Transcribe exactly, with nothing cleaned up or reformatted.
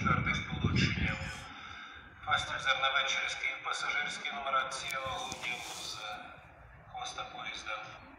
четвертий сполучення. Фастів Зернове через Київ, пасажирські номера цілого з хвоста поїзда.